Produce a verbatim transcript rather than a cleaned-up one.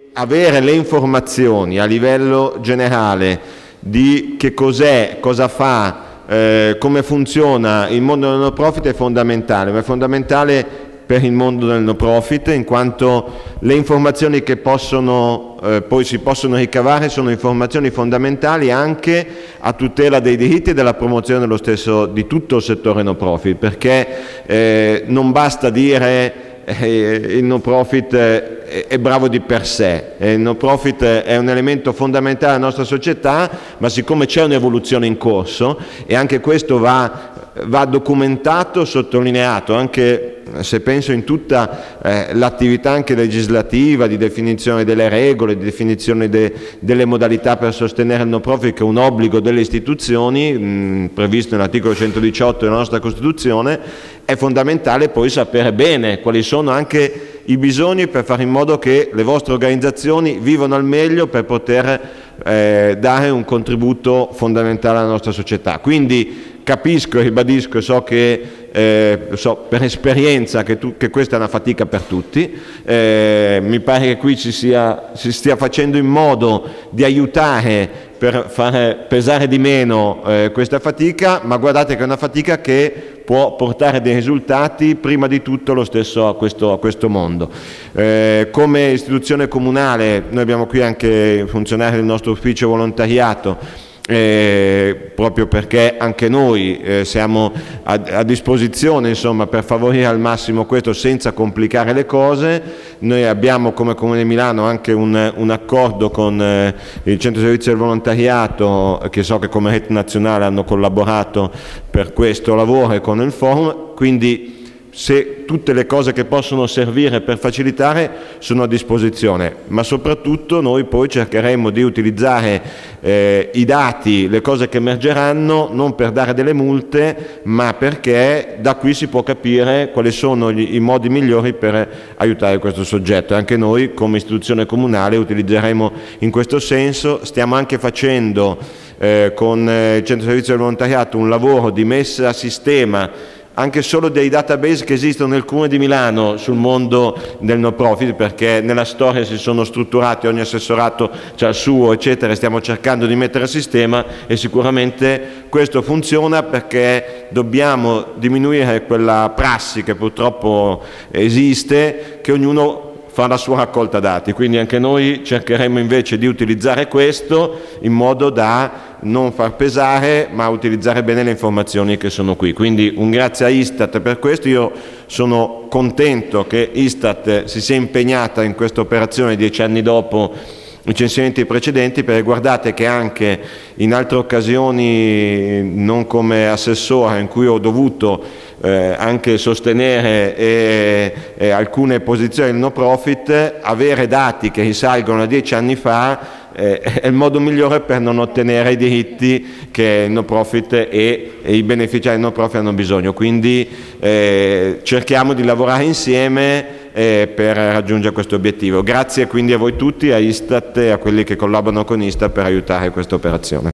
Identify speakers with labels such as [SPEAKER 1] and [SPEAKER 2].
[SPEAKER 1] avere le informazioni a livello generale di che cos'è, cosa fa, eh, come funziona il mondo del no profit è fondamentale, ma è fondamentale per il mondo del no profit, in quanto le informazioni che possono, eh, poi si possono ricavare sono informazioni fondamentali anche a tutela dei diritti e della promozione dello stesso, di tutto il settore no profit, perché eh, non basta dire il no profit è bravo di per sé, il no profit è un elemento fondamentale della nostra società, ma siccome c'è un'evoluzione in corso e anche questo va, va documentato, sottolineato, anche se penso in tutta eh, l'attività anche legislativa di definizione delle regole, di definizione de, delle modalità per sostenere il no profit, che è un obbligo delle istituzioni mh, previsto nell'articolo centodiciotto della nostra Costituzione, è fondamentale poi sapere bene quali sono anche i bisogni per fare in modo che le vostre organizzazioni vivano al meglio per poter eh, dare un contributo fondamentale alla nostra società. Quindi capisco e ribadisco, so che eh, so per esperienza che, tu, che questa è una fatica per tutti, eh, mi pare che qui ci sia, si stia facendo in modo di aiutare per fare pesare di meno eh, questa fatica, ma guardate che è una fatica che può portare dei risultati prima di tutto lo stesso a questo, a questo mondo. Eh, come istituzione comunale noi abbiamo qui anche funzionari del nostro ufficio volontariato, Eh, proprio perché anche noi eh, siamo a, a disposizione, insomma, per favorire al massimo questo senza complicare le cose. Noi abbiamo come Comune di Milano anche un, un accordo con eh, il Centro Servizi del Volontariato, che so che come rete nazionale hanno collaborato per questo lavoro e con il forum, quindi se tutte le cose che possono servire per facilitare sono a disposizione, ma soprattutto noi poi cercheremo di utilizzare eh, i dati, le cose che emergeranno, non per dare delle multe, ma perché da qui si può capire quali sono gli, i modi migliori per aiutare questo soggetto. Anche noi come istituzione comunale utilizzeremo in questo senso. Stiamo anche facendo eh, con il Centro Servizi del Volontariato un lavoro di messa a sistema anche solo dei database che esistono nel Comune di Milano sul mondo del no profit, perché nella storia si sono strutturati, ogni assessorato c'ha il suo, eccetera, stiamo cercando di mettere a sistema e sicuramente questo funziona perché dobbiamo diminuire quella prassi che purtroppo esiste, che ognuno fa la sua raccolta dati, quindi anche noi cercheremo invece di utilizzare questo in modo da non far pesare ma utilizzare bene le informazioni che sono qui. Quindi un grazie a Istat per questo. Io sono contento che Istat si sia impegnata in questa operazione dieci anni dopo i censimenti precedenti, perché guardate che anche in altre occasioni, non come assessore, in cui ho dovuto eh, anche sostenere eh, eh, alcune posizioni del no profit, avere dati che risalgono a dieci anni fa eh, è il modo migliore per non ottenere i diritti che il no profit e, e i beneficiari del no profit hanno bisogno. Quindi eh, cerchiamo di lavorare insieme Eh, per raggiungere questo obiettivo. Grazie quindi a voi tutti, a Istat e a quelli che collaborano con Istat per aiutare questa operazione.